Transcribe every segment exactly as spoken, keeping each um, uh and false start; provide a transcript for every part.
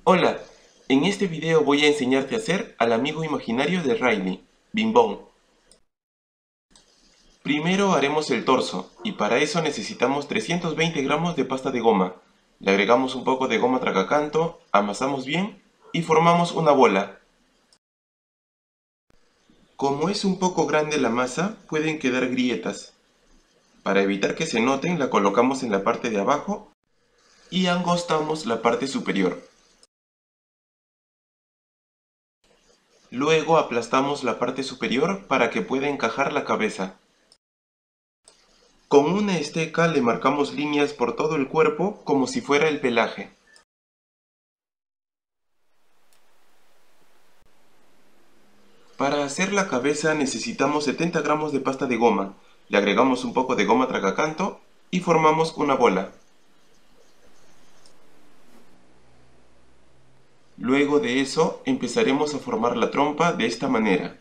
Hola, en este video voy a enseñarte a hacer al amigo imaginario de Riley, Bing Bong. Primero haremos el torso y para eso necesitamos trescientos veinte gramos de pasta de goma. Le agregamos un poco de goma tragacanto, amasamos bien y formamos una bola. Como es un poco grande la masa, pueden quedar grietas. Para evitar que se noten, la colocamos en la parte de abajo y angostamos la parte superior. Luego aplastamos la parte superior para que pueda encajar la cabeza. Con una esteca le marcamos líneas por todo el cuerpo como si fuera el pelaje. Para hacer la cabeza necesitamos setenta gramos de pasta de goma, le agregamos un poco de goma tragacanto y formamos una bola. Luego de eso empezaremos a formar la trompa de esta manera.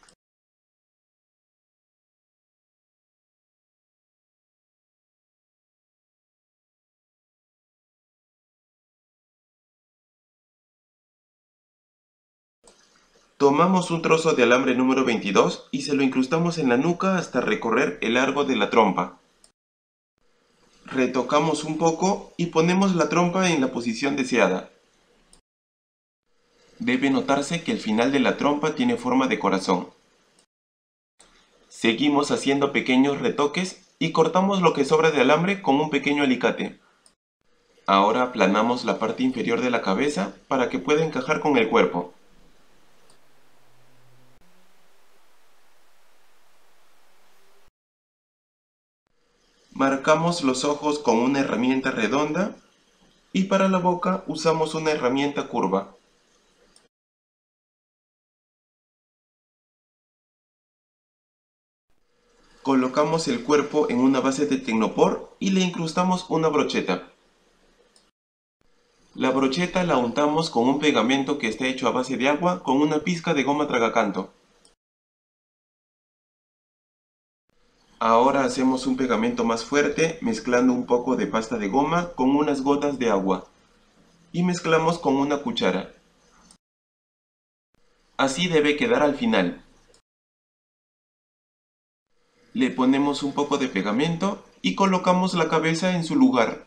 Tomamos un trozo de alambre número veintidós y se lo incrustamos en la nuca hasta recorrer el largo de la trompa. Retocamos un poco y ponemos la trompa en la posición deseada. Debe notarse que el final de la trompa tiene forma de corazón. Seguimos haciendo pequeños retoques y cortamos lo que sobra de alambre con un pequeño alicate. Ahora aplanamos la parte inferior de la cabeza para que pueda encajar con el cuerpo. Marcamos los ojos con una herramienta redonda y para la boca usamos una herramienta curva. Colocamos el cuerpo en una base de tecnopor y le incrustamos una brocheta. La brocheta la untamos con un pegamento que está hecho a base de agua con una pizca de goma tragacanto. Ahora hacemos un pegamento más fuerte mezclando un poco de pasta de goma con unas gotas de agua y mezclamos con una cuchara. Así debe quedar al final. Le ponemos un poco de pegamento y colocamos la cabeza en su lugar.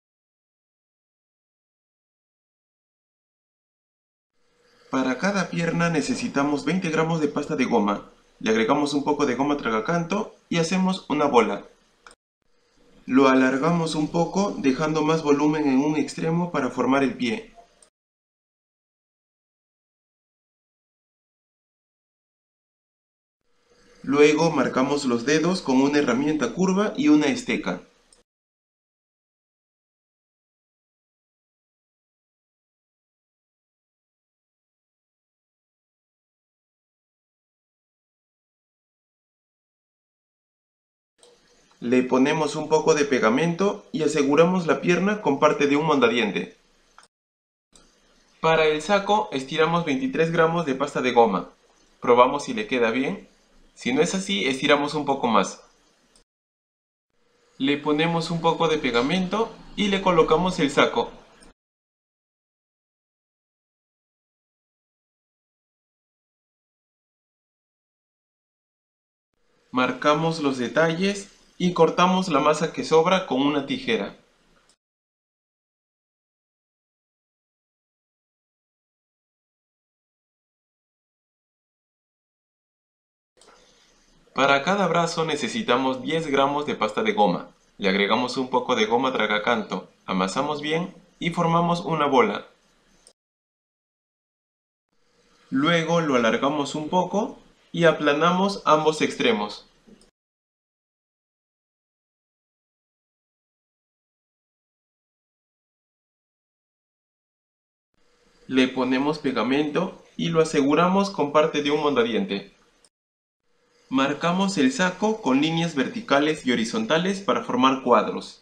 Para cada pierna necesitamos veinte gramos de pasta de goma. Le agregamos un poco de goma tragacanto y hacemos una bola. Lo alargamos un poco dejando más volumen en un extremo para formar el pie. Luego marcamos los dedos con una herramienta curva y una esteca. Le ponemos un poco de pegamento y aseguramos la pierna con parte de un mondadiente. Para el saco estiramos veintitrés gramos de pasta de goma. Probamos si le queda bien. Si no es así, estiramos un poco más. Le ponemos un poco de pegamento y le colocamos el saco. Marcamos los detalles y cortamos la masa que sobra con una tijera. Para cada brazo necesitamos diez gramos de pasta de goma. Le agregamos un poco de goma tragacanto, amasamos bien y formamos una bola. Luego lo alargamos un poco y aplanamos ambos extremos. Le ponemos pegamento y lo aseguramos con parte de un mondadiente. Marcamos el saco con líneas verticales y horizontales para formar cuadros.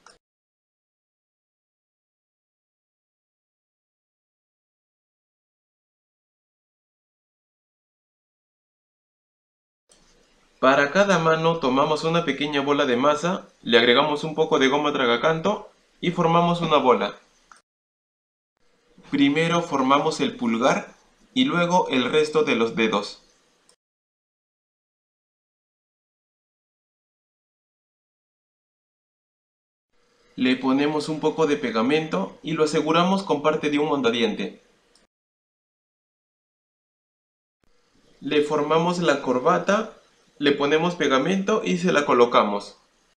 Para cada mano tomamos una pequeña bola de masa, le agregamos un poco de goma tragacanto y formamos una bola. Primero formamos el pulgar y luego el resto de los dedos. Le ponemos un poco de pegamento y lo aseguramos con parte de un mondadiente. Le formamos la corbata, le ponemos pegamento y se la colocamos.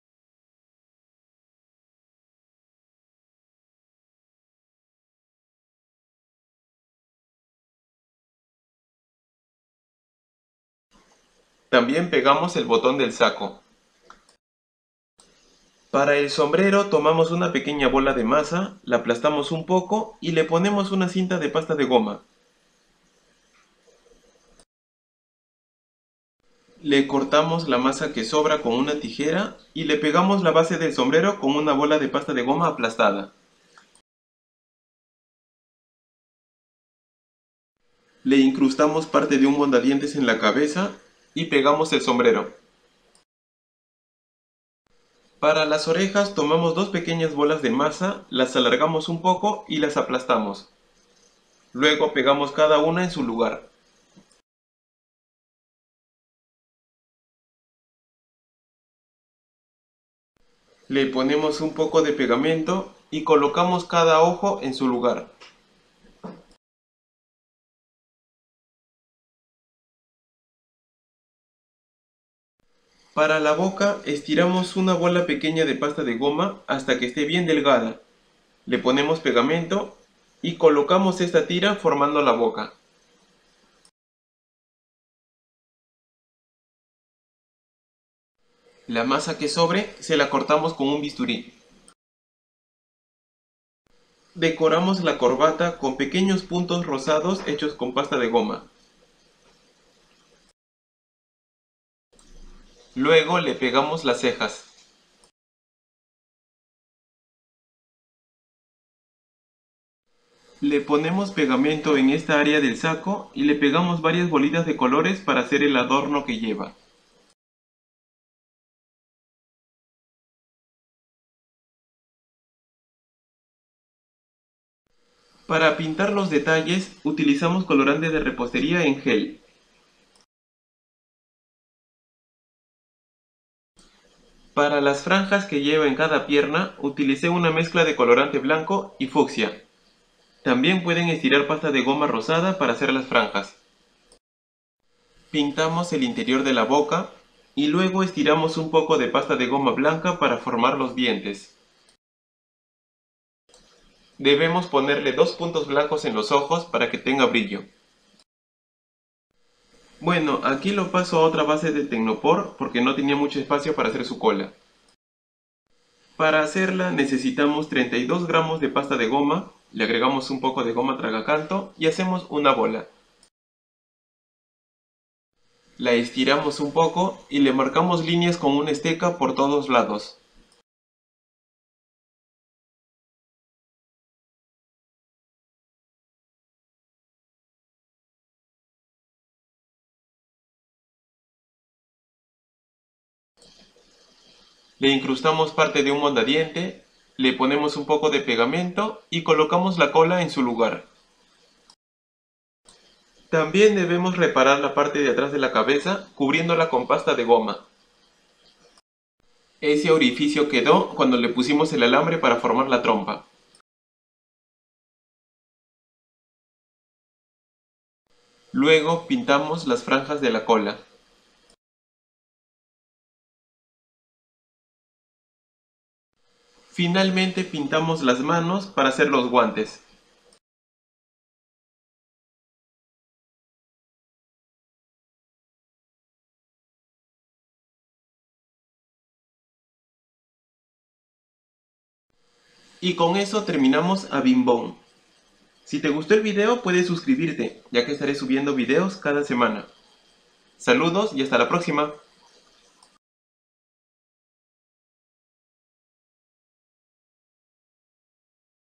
También pegamos el botón del saco. Para el sombrero tomamos una pequeña bola de masa, la aplastamos un poco y le ponemos una cinta de pasta de goma. Le cortamos la masa que sobra con una tijera y le pegamos la base del sombrero con una bola de pasta de goma aplastada. Le incrustamos parte de un mondadientes en la cabeza y pegamos el sombrero. Para las orejas tomamos dos pequeñas bolas de masa, las alargamos un poco y las aplastamos. Luego pegamos cada una en su lugar. Le ponemos un poco de pegamento y colocamos cada ojo en su lugar. Para la boca estiramos una bola pequeña de pasta de goma hasta que esté bien delgada. Le ponemos pegamento y colocamos esta tira formando la boca. La masa que sobre se la cortamos con un bisturí. Decoramos la corbata con pequeños puntos rosados hechos con pasta de goma. Luego le pegamos las cejas. Le ponemos pegamento en esta área del saco y le pegamos varias bolitas de colores para hacer el adorno que lleva. Para pintar los detalles utilizamos colorante de repostería en gel. Para las franjas que lleva en cada pierna utilicé una mezcla de colorante blanco y fucsia. También pueden estirar pasta de goma rosada para hacer las franjas. Pintamos el interior de la boca y luego estiramos un poco de pasta de goma blanca para formar los dientes. Debemos ponerle dos puntos blancos en los ojos para que tenga brillo. Bueno, aquí lo paso a otra base de Tecnopor porque no tenía mucho espacio para hacer su cola. Para hacerla necesitamos treinta y dos gramos de pasta de goma, le agregamos un poco de goma tragacanto y hacemos una bola. La estiramos un poco y le marcamos líneas con una esteca por todos lados. Le incrustamos parte de un mondadiente, le ponemos un poco de pegamento y colocamos la cola en su lugar. También debemos reparar la parte de atrás de la cabeza cubriéndola con pasta de goma. Ese orificio quedó cuando le pusimos el alambre para formar la trompa. Luego pintamos las franjas de la cola. Finalmente pintamos las manos para hacer los guantes. Y con eso terminamos a Bimbón. Si te gustó el video puedes suscribirte, ya que estaré subiendo videos cada semana. Saludos y hasta la próxima.